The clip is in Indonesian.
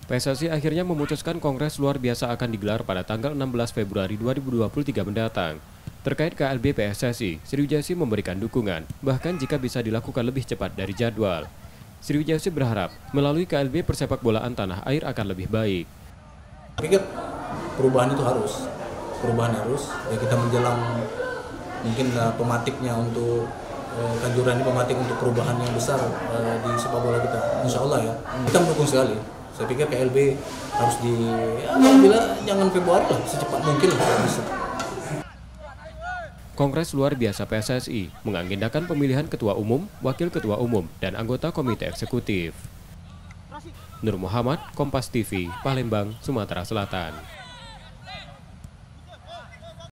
PSSI akhirnya memutuskan Kongres luar biasa akan digelar pada tanggal 16 Februari 2023 mendatang. Terkait KLB PSSI, Sriwijayasi memberikan dukungan, bahkan jika bisa dilakukan lebih cepat dari jadwal. Sriwijayasi berharap melalui KLB persepak bolaan tanah air akan lebih baik. Saya pikir perubahan itu harus, ya kita menjelang mungkin pematiknya untuk Kanjuruhan ini pematik untuk perubahan yang besar di sepak bola kita, insya Allah ya. Kita mendukung sekali. Saya pikir KLB harus jangan Februari lah, secepat mungkin lah kalau bisa. Kongres luar biasa PSSI mengagendakan pemilihan ketua umum, wakil ketua umum, dan anggota komite eksekutif. Nur Muhammad, Kompas TV, Palembang, Sumatera Selatan.